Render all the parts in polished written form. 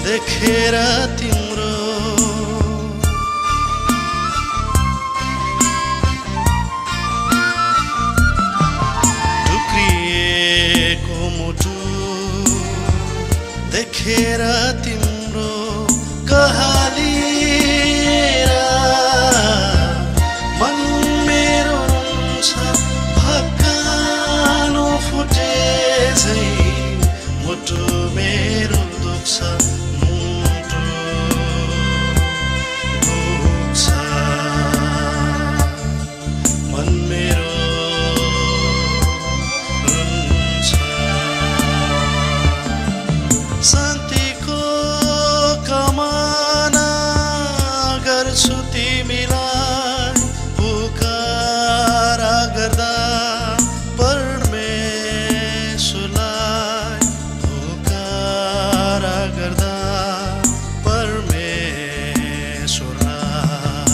देखेर तिम्रो टुक्रिएको मुटु देखेर तिम्रो कहालिएर मन मेरो रुन्छ भक्कानो फुटे झै मुटु मेरो दुख्छ मुटु दुख्छ मन मेरो रुन्छ शान्तिको कामना गर्छु तिमीलाई पुकारा गर्दा परमेश्वरलाई पुकारा गर्दा परमेश्वरलाई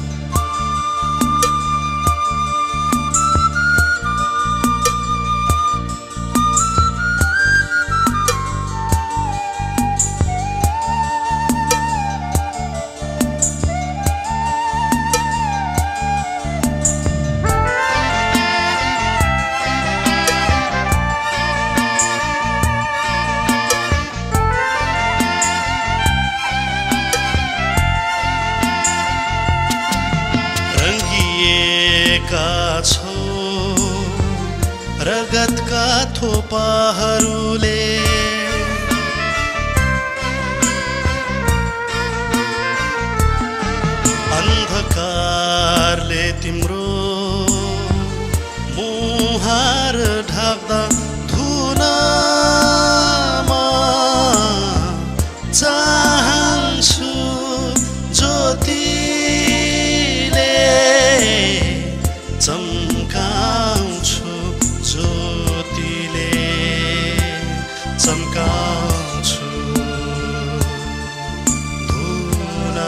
रंगिएका छौ रगतका थोपाहरूले अन्धकारले तिम्रो मुहार ढाक्दा धुनमा चाहन्छु ज्योतिले चम्काउँछु ज्योतिले चम्काउँछु धुना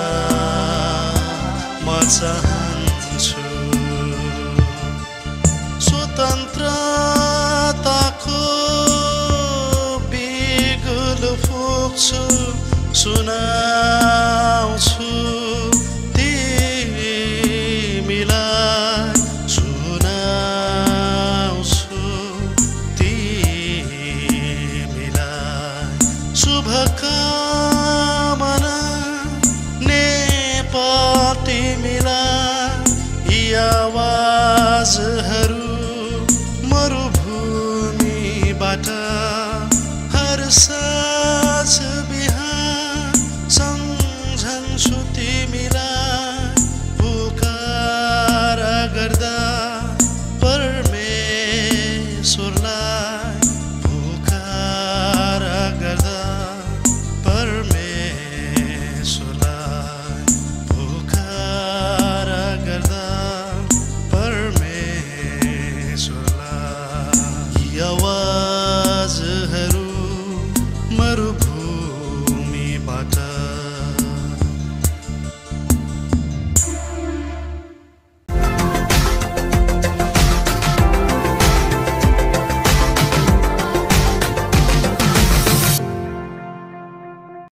म चाहन्छु स्वतन्त्रताको बिगुल फुक्छु सुनाउँछु तिमीलाई सुनाउँछु तिमीलाई शुभकामना नेपाल तिमीलाई यी आवाजहरू मरुभूमिबाट हर साँझ